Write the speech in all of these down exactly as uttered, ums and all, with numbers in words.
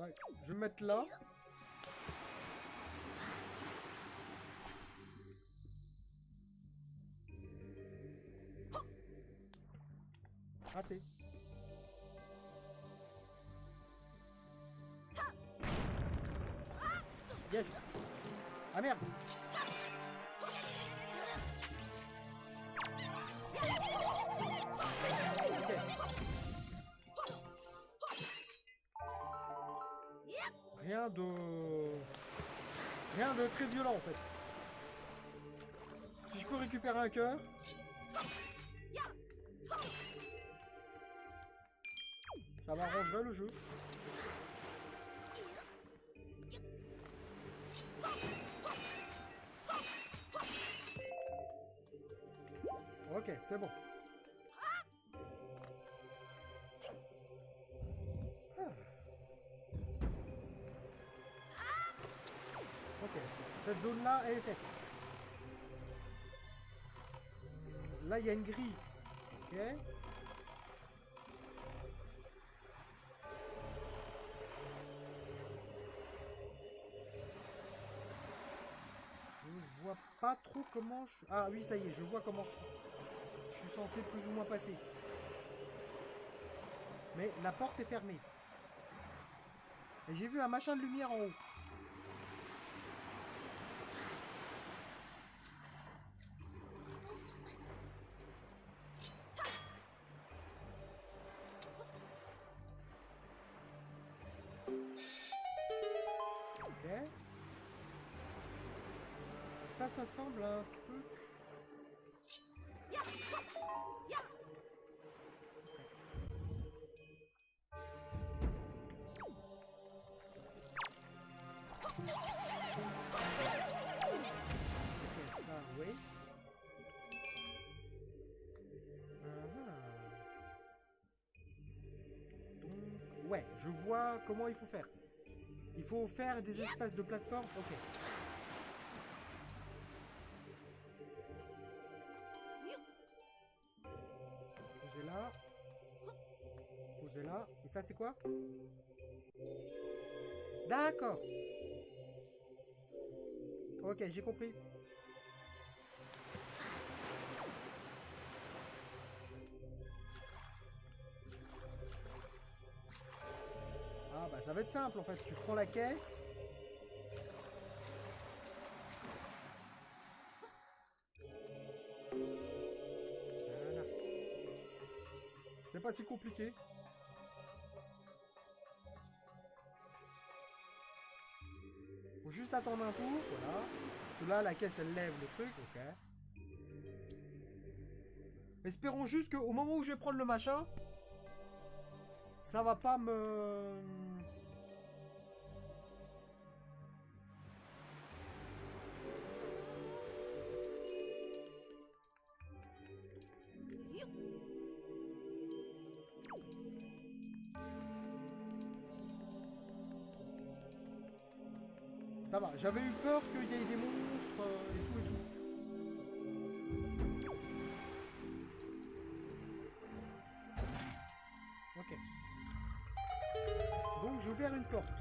Ouais, je vais me mettre là. Raté. Yes. Ah merde. Okay. Rien de... Rien de très violent en fait. Si je peux récupérer un cœur... Ça m'arrangerait le jeu. Ok, c'est bon. Ah. Ok, cette zone-là, elle est faite. Là, il y a une grille. Ok. Je vois pas trop comment je... Ah oui, ça y est, je vois comment je... je suis censé plus ou moins passer. Mais la porte est fermée. Et j'ai vu un machin de lumière en haut. Ok. Euh, ça, ça semble un truc... Ok, ça, oui. Donc, ouais, je vois comment il faut faire. Il faut faire des espaces de plateforme. Ok. Posez là. Posez là. Et ça, c'est quoi? D'accord. Ok, j'ai compris. Ah bah ça va être simple en fait. Tu prends la caisse. Voilà. C'est pas si compliqué. Faut juste attendre un tour, voilà. Cela, la caisse elle lève le truc, ok. Espérons juste qu'au moment où je vais prendre le machin, ça va pas me... Ça va, j'avais eu peur qu'il y ait des monstres euh, et tout et tout. Ok. Donc j'ai ouvert une porte.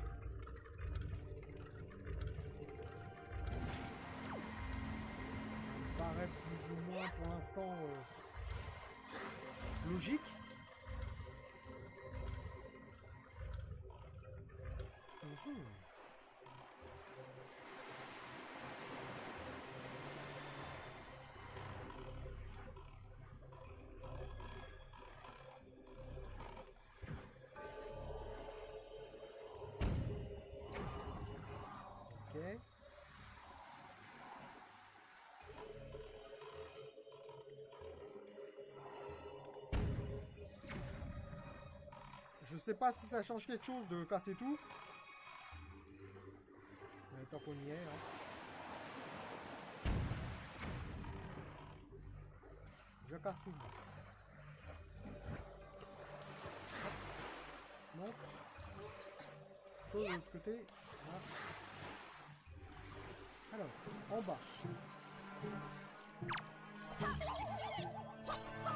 Ça me paraît plus ou moins pour l'instant euh, logique. Mmh. Ok. Je sais pas si ça change quelque chose de casser tout. Mais tant qu'on y est, hein. Je casse tout. Monte. Sauf de l'autre côté. Là. Alors, en bas.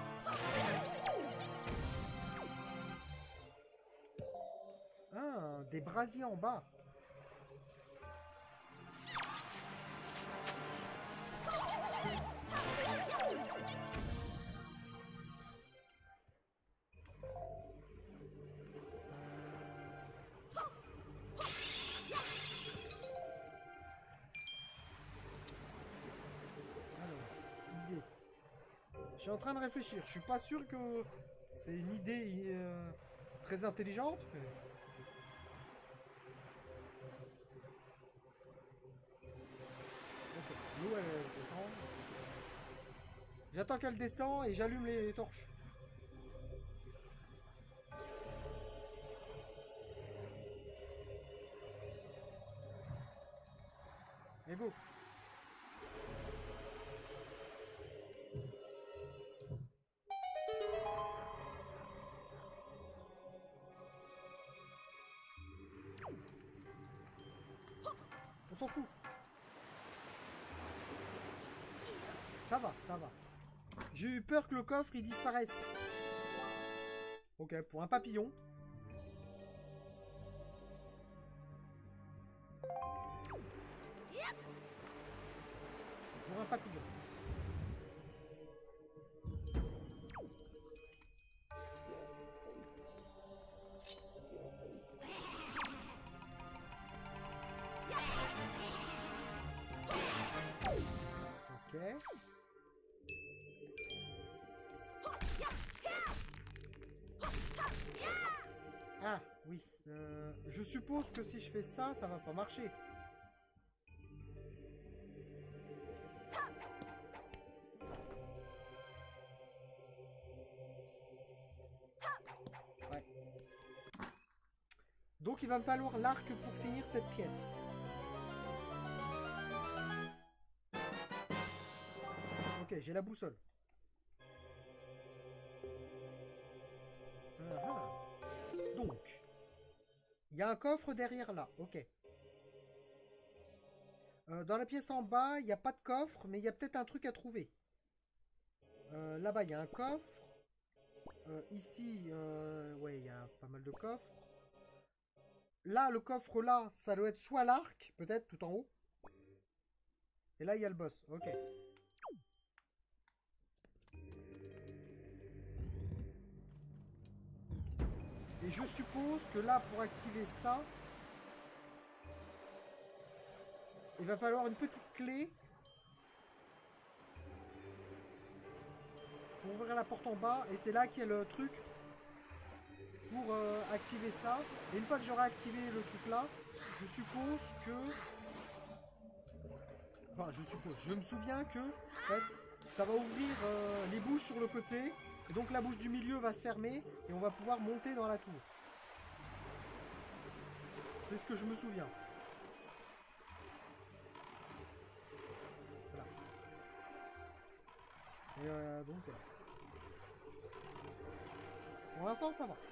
Ah, des des brasiers en bas. Je suis en train de réfléchir. Je suis pas sûr que c'est une idée euh, très intelligente. Mais... Ok, l'eau elle descend. J'attends qu'elle descend et j'allume les torches. Et go. On s'en fout. Ça va, ça va. J'ai eu peur que le coffre il disparaisse. Ok, pour un papillon. Pour un papillon. Ok. Ah, oui. Euh, je suppose que si je fais ça, ça va pas marcher. Ouais. Donc il va me falloir l'arc pour finir cette pièce. Ok, j'ai la boussole. Ah, ah. Donc, il y a un coffre derrière là. Ok. Euh, dans la pièce en bas, il n'y a pas de coffre, mais il y a peut-être un truc à trouver. Euh, Là-bas, il y a un coffre. Euh, ici, euh, ouais, il y a pas mal de coffres. Là, le coffre là, ça doit être soit l'arc, peut-être, tout en haut. Et là, il y a le boss. Ok. Et je suppose que là, pour activer ça, il va falloir une petite clé pour ouvrir la porte en bas. Et c'est là qu'il y a le truc pour euh, activer ça. Et une fois que j'aurai activé le truc là, je suppose que... Enfin, je suppose. Je me souviens que, en fait, ça va ouvrir euh, les bouches sur le côté. Et donc la bouche du milieu va se fermer. Et on va pouvoir monter dans la tour. C'est ce que je me souviens. Voilà. Et euh, donc, voilà. Pour l'instant, ça va.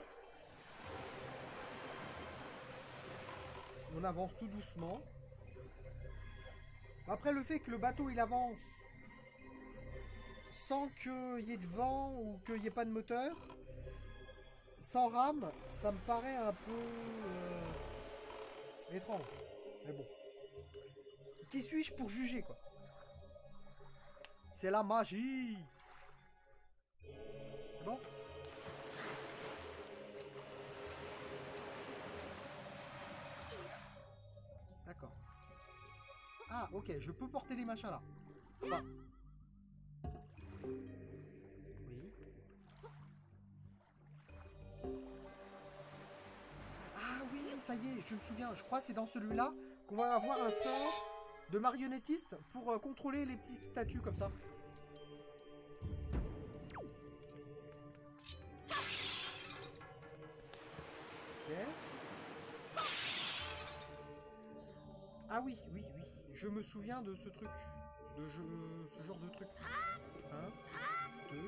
On avance tout doucement. Après, le fait que le bateau, il avance sans qu'il y ait de vent ou qu'il n'y ait pas de moteur, sans rame, ça me paraît un peu euh, étrange. Mais bon. Qui suis-je pour juger, quoi? C'est la magie. C'est bon? D'accord. Ah, ok, je peux porter des machins là. Enfin. Oui. Ah oui, ça y est, je me souviens. Je crois que c'est dans celui-là qu'on va avoir un sort de marionnettiste pour euh, contrôler les petites statues comme ça. Ok. Ah oui, oui, oui. Je me souviens de ce truc. De jeu, ce genre de truc. Un, deux.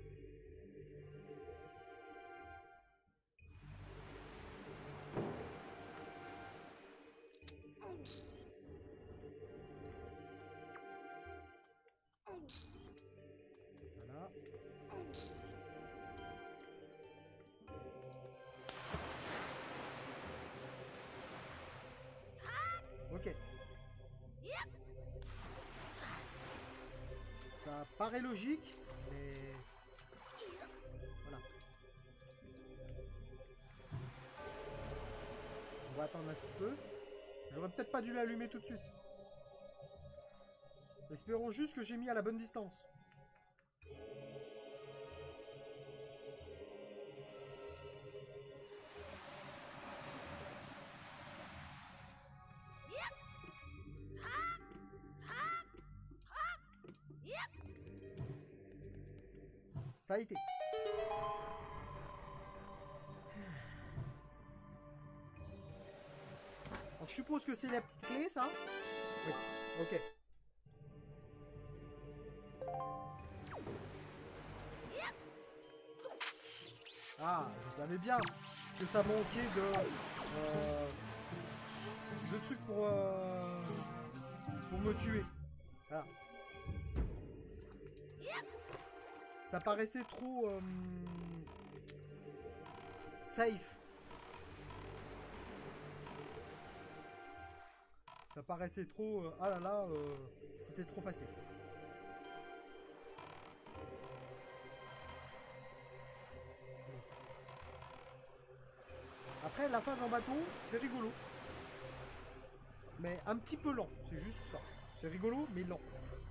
Voilà. Paraît logique, mais... Voilà. On va attendre un petit peu. J'aurais peut-être pas dû l'allumer tout de suite. Espérons juste que j'ai mis à la bonne distance. Ça a été. Alors, je suppose que c'est la petite clé, ça? Oui, ok. Ah, je savais bien que ça manquait de... Euh, de trucs pour... Euh, pour me tuer. Voilà. Ça paraissait trop... Euh, safe. Ça paraissait trop... Euh, ah là là, euh, c'était trop facile. Après, la phase en bateau, c'est rigolo. Mais un petit peu lent, c'est juste ça. C'est rigolo, mais lent.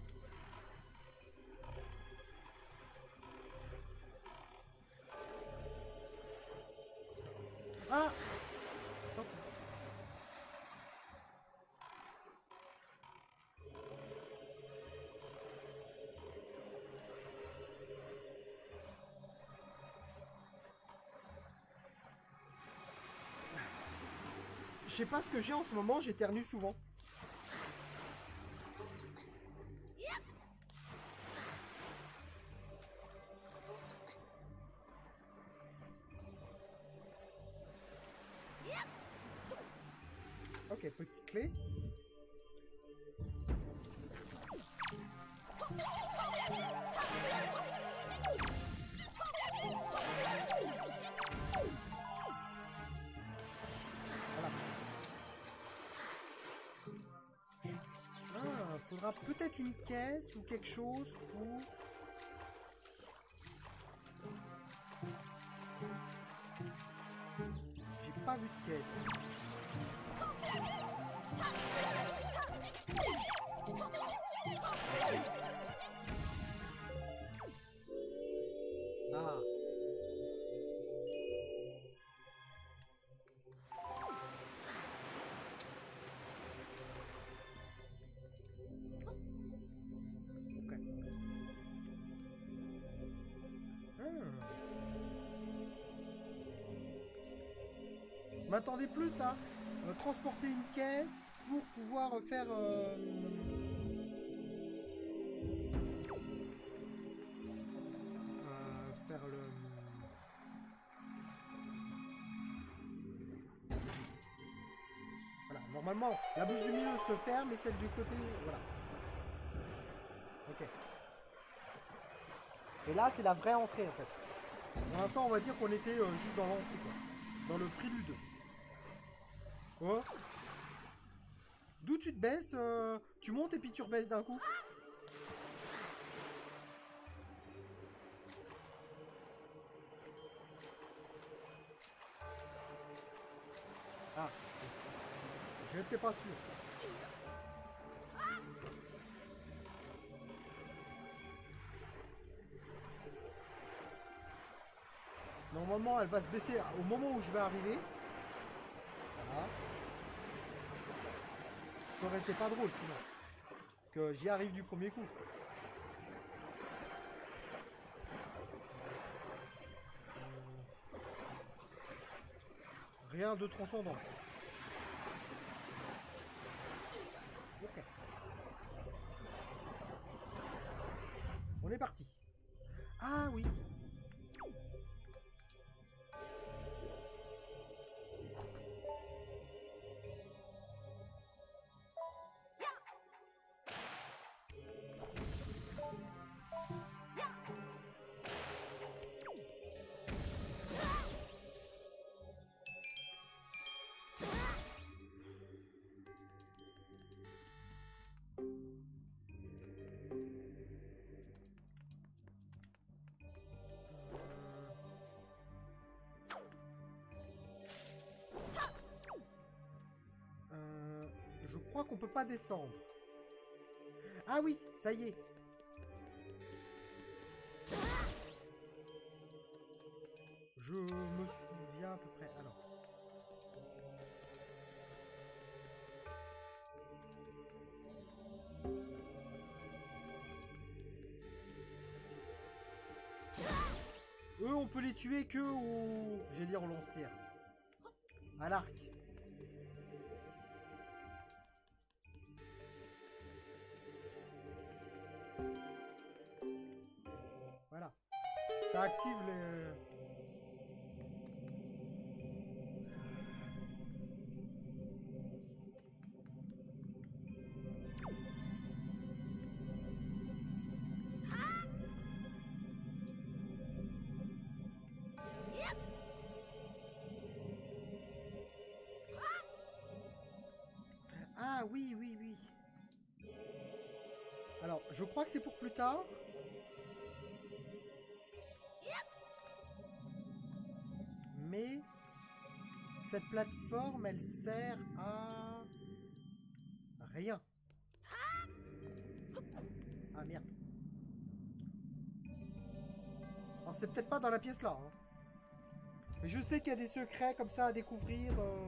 Ah! Hop. Je sais pas ce que j'ai en ce moment, j'éternue souvent. Ok, petite clé. Voilà. Ah, faudra peut-être une caisse ou quelque chose pour... J'ai pas vu de caisse. Ah. Ok. Hmm. M'attendais plus à euh, transporter une caisse pour pouvoir faire... Euh, euh, faire le... Voilà, normalement, la bouche du milieu se ferme et celle du côté... Voilà. Ok. Et là, c'est la vraie entrée, en fait. Pour l'instant, on va dire qu'on était euh, juste dans l'entrée, quoi. Dans le prélude. Oh. D'où tu te baisses euh, tu montes et puis tu rebaisses d'un coup. Ah. J'étais pas sûr. Normalement, elle va se baisser au moment où je vais arriver. Voilà. Ça aurait été pas drôle sinon. Que j'y arrive du premier coup. Euh, Rien de transcendant. Ok. On est parti. Ah oui. crois qu'on peut pas descendre. Ah oui, ça y est. Je me souviens à peu près. Alors. Eux, on peut les tuer que au... J'allais dire au lance-pierre. À l'arc. Voilà. Ça active les... Ah oui, oui, oui. Alors, je crois que c'est pour plus tard. Mais cette plateforme, elle sert à rien. Ah merde. Alors c'est peut-être pas dans la pièce là. Hein. Mais je sais qu'il y a des secrets comme ça à découvrir. Euh...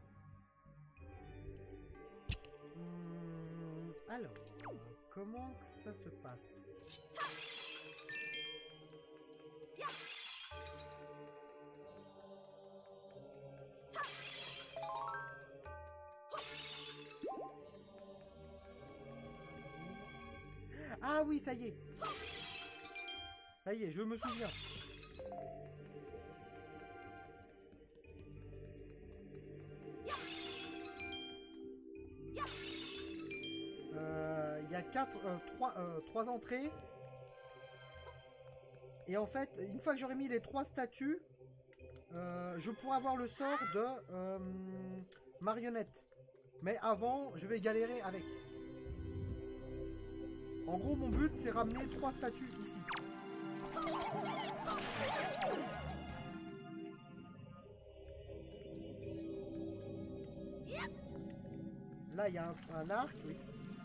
Hum, alors, comment que ça se passe? Ah oui, ça y est. Ça y est, je me souviens. Euh, Il y a quatre, euh, trois, euh, trois entrées. Et en fait, une fois que j'aurai mis les trois statues, euh, je pourrai avoir le sort de euh, marionnette. Mais avant, je vais galérer avec. En gros, mon but, c'est ramener trois statues ici. Là, il y a un, un arc, oui.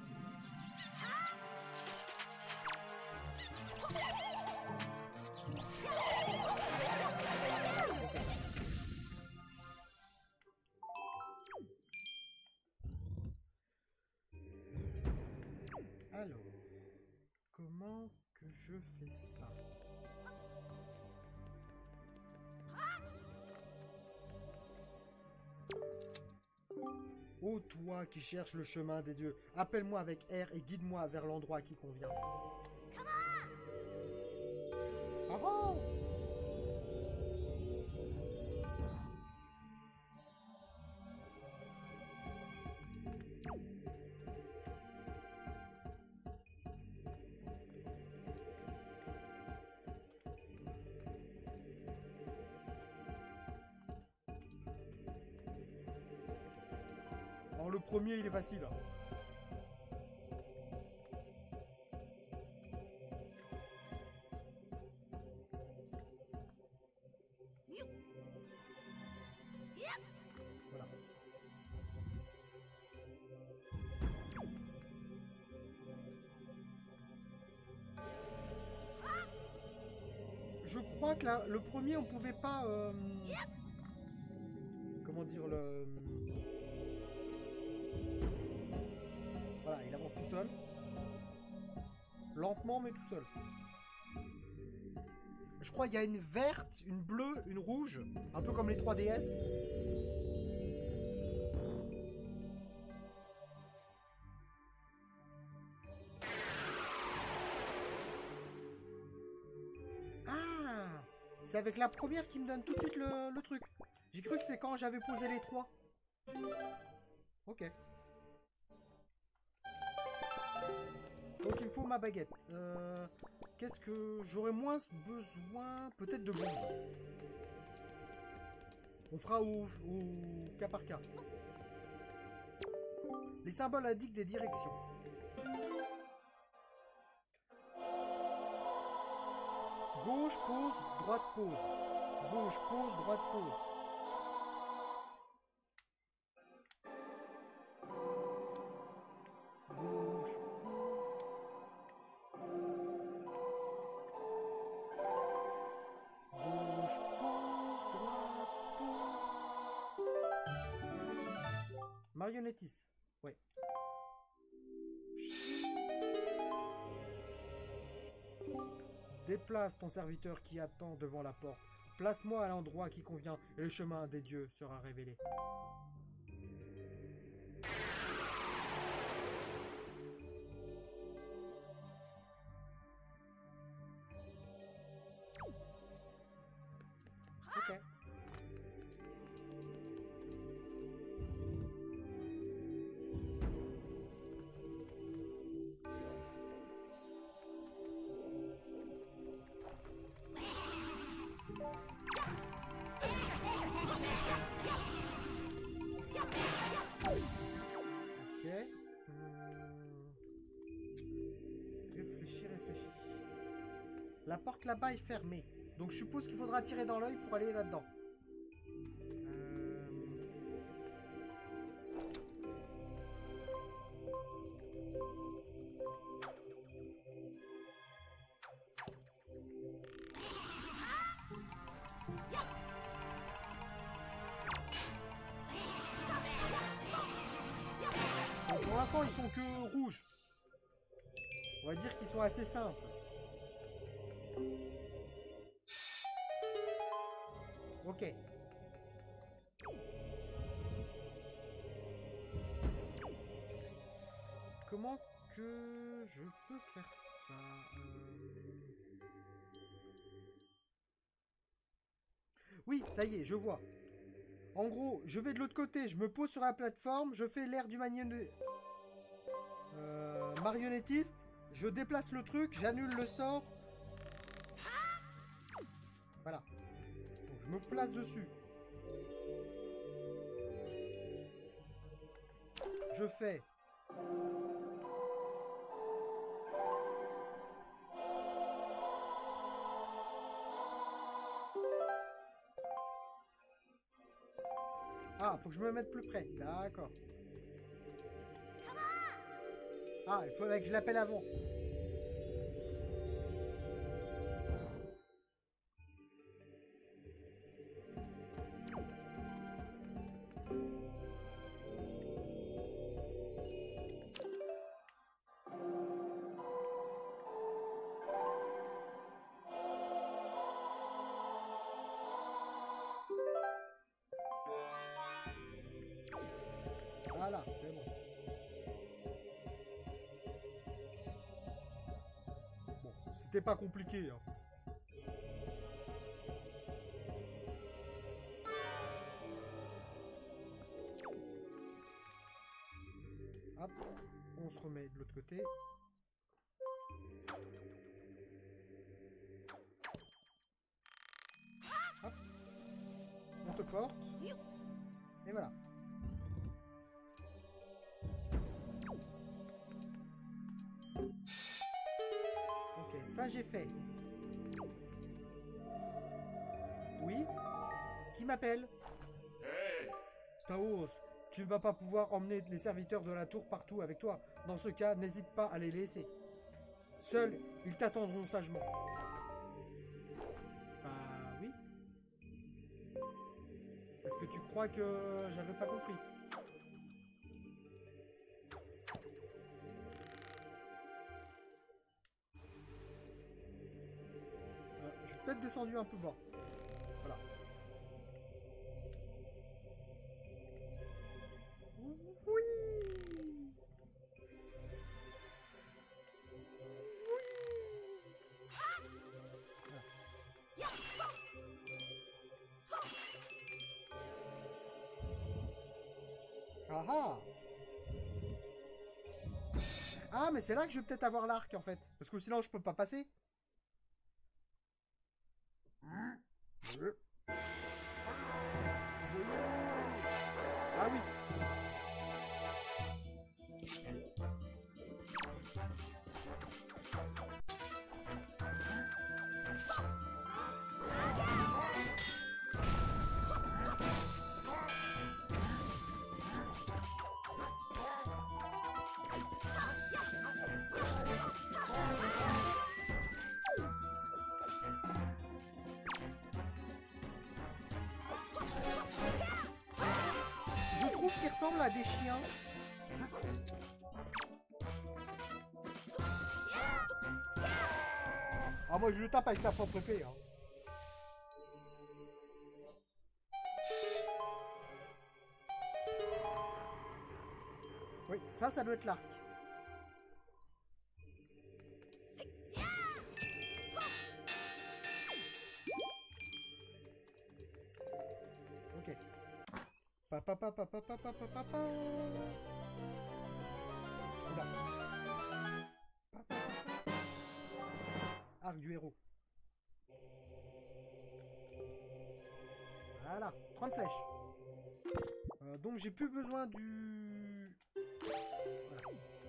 Alors, comment que je fais ça? Ô toi qui cherches le chemin des dieux, appelle-moi avec R et guide-moi vers l'endroit qui convient. Ah bon? Alors le premier, il est facile. Voilà. Je crois que la, le premier, on pouvait pas... Euh, comment dire le... Voilà, il avance tout seul. Lentement, mais tout seul. Je crois qu'il y a une verte, une bleue, une rouge. Un peu comme les trois D S. Ah! C'est avec la première qui me donne tout de suite le, le truc. J'ai cru que c'est quand j'avais posé les trois. Ok. Donc il me faut ma baguette. Euh, Qu'est-ce que... J'aurais moins besoin... Peut-être de bombes. On fera au, au cas par cas. Les symboles indiquent des directions. Gauche, pause, droite, pause. Gauche, pause, droite, pause. Marionnettiste. Ouais. Déplace ton serviteur qui attend devant la porte. Place-moi à l'endroit qui convient et le chemin des dieux sera révélé. Ok. Ok. Hmm. Réfléchis, réfléchis. La porte là-bas est fermée. Donc je suppose qu'il faudra tirer dans l'œil pour aller là-dedans. Euh... Donc, pour l'instant, ils sont que rouges. On va dire qu'ils sont assez simples. Ok. Comment que je peux faire ça euh... Oui, ça y est, je vois. En gros, je vais de l'autre côté, je me pose sur la plateforme, je fais l'air du marionnette... euh, marionnettiste, je déplace le truc, j'annule le sort. Voilà. Donc, je me place dessus. Je fais... Ah, faut que je me mette plus près. D'accord. Ah, il faudrait que je l'appelle avant. Voilà, c'est bon. Bon, c'était pas compliqué, hein. Hop, on se remet de l'autre côté. Hop, on te porte. Et voilà. Ok, ça j'ai fait. Oui? Qui m'appelle? Hey! Staos, tu ne vas pas pouvoir emmener les serviteurs de la tour partout avec toi. Dans ce cas, n'hésite pas à les laisser. Seuls, ils t'attendront sagement. Bah oui. Est-ce que tu crois que j'avais pas compris? Euh, je suis peut-être descendu un peu bas. Voilà. Oui. Ah ah. Ah, mais c'est là que je vais peut-être avoir l'arc en fait. Parce que sinon je peux pas passer. Oui. Ah oui. trouve qu'ils ressemblent à des chiens. Ah, moi je le tape avec sa propre épée. Hein. Oui, ça, ça doit être l'arc. Ok. Pa pa pa pa pa pa pa pa pa. Oula. Pa, pa, pa, pa. Arc du héros. Voilà, trente flèches. Euh, donc j'ai plus besoin du... Voilà.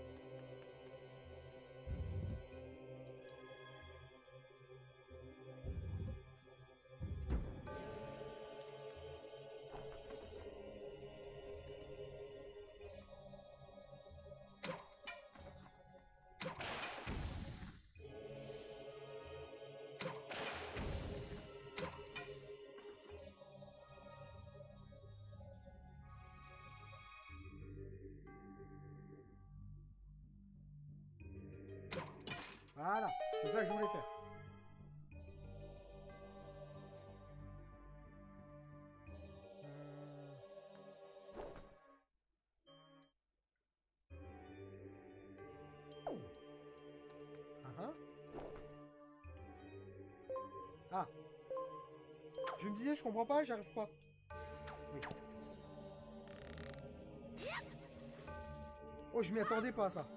Voilà, c'est ça que je voulais faire. Euh... Ah, ah. Je me disais, je comprends pas, j'arrive pas. Oui. Oh, je m'y attendais pas à ça.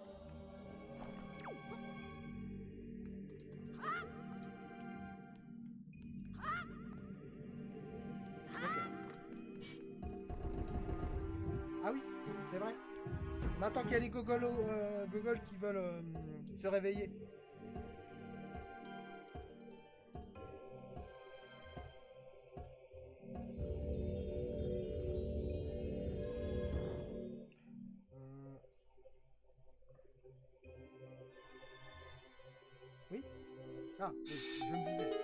Ah oui, c'est vrai. Maintenant qu'il y a les gogoles euh, gogoles qui veulent euh, se réveiller. Euh... Oui. Ah, oui, je me disais.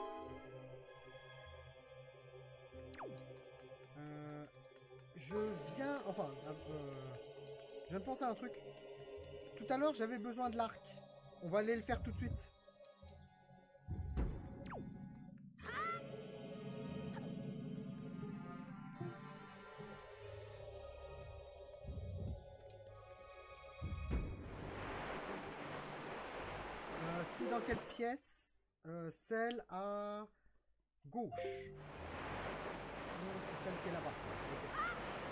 Euh... Je viens... Enfin... Euh... Je viens de penser à un truc. Tout à l'heure, j'avais besoin de l'arc. On va aller le faire tout de suite. Euh, C'était dans quelle pièce? euh, Celle à gauche. Non, c'est celle qui est là-bas. Okay.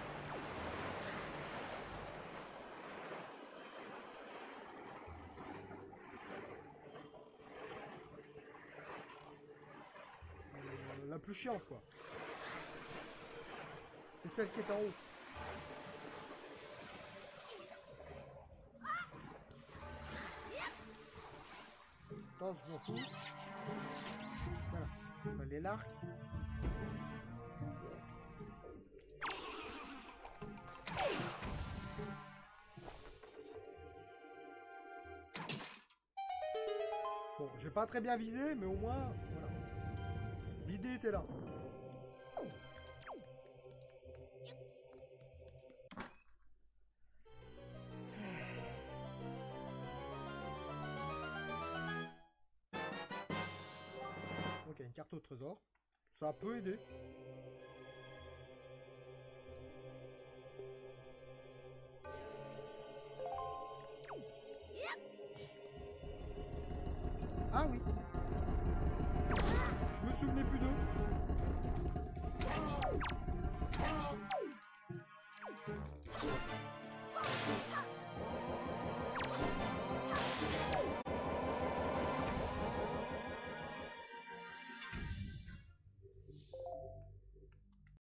La plus chiante, quoi. C'est celle qui est en haut. Attends, je m'en fous. Voilà. Il fallait l'arc. Bon, j'ai pas très bien visé, mais au moins, voilà. L'idée était là. Ok, une carte au trésor. Ça peut aider.